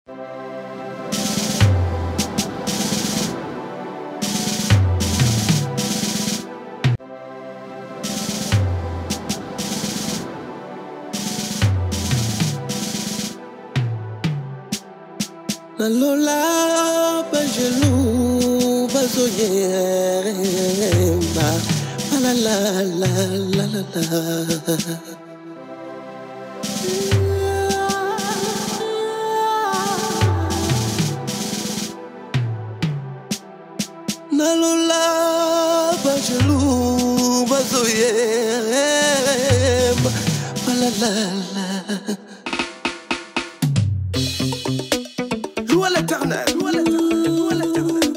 La lola bajelu bazoyemba la la la la la la. La lola bajelu bazoyemba la la la. Louez l'Éternel, louez l'Éternel, louez l'Éternel.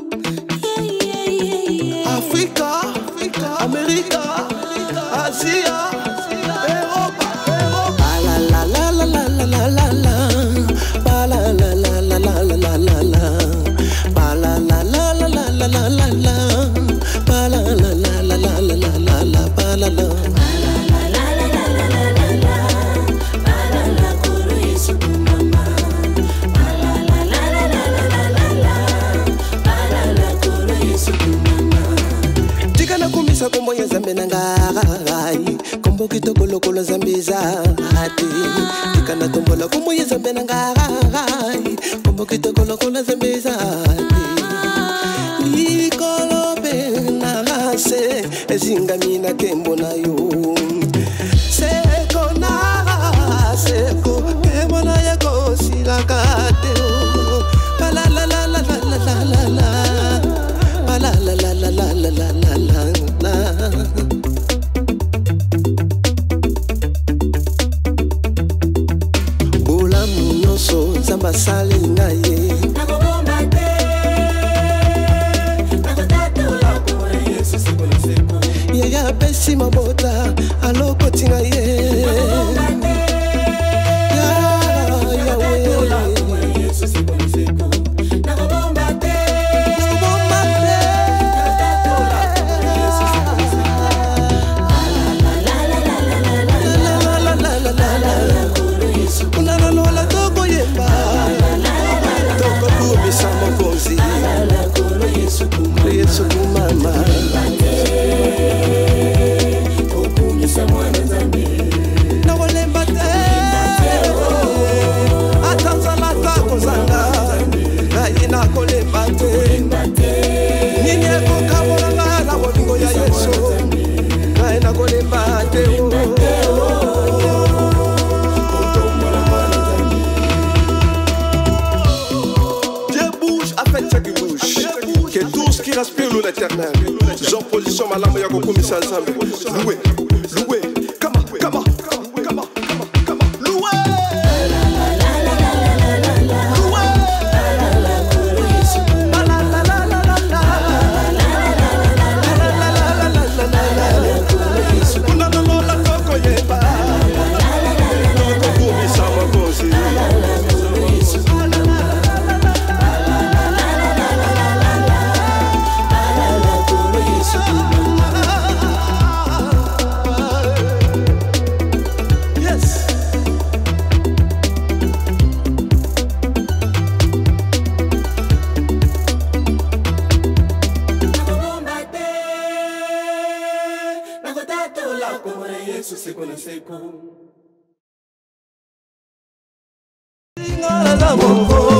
Africa, Amérique, Asie, Europe, Europe. La la la la la la la la la. La la la la la la la la la la. La la la la la la la la la. La la la la la la la la la la. La la. Kombo ya zambe nangai kombo kitoko lokolo zambiza ati tikana tombola kombo ya zambe nangai kombo kitoko lokolo zambiza ati nikolo benase ezingamina kembo nayo seko na seko kembo na yako silakate la la la la la la la la la la la la la la la la la. Bula munoso zamba sali ngaye nakubomba te nakutatula kwa Yesu sikona seko yaya pesi mabota aloko tingaye nakubomba te ya we Yesu sikona seko nakubomba te Yesu kumama okumisa mwana zambi na walemba te atanzala tako zanga na ina kolemba te nini ekoka molanga na bolingo ya Yesu na ina kolemba te Respire l'Éternel. Jean position malama ya kokumisa nzambe. Loué, loué, kama, kama, kama, kama, kama, loué. Yesu sikona seko.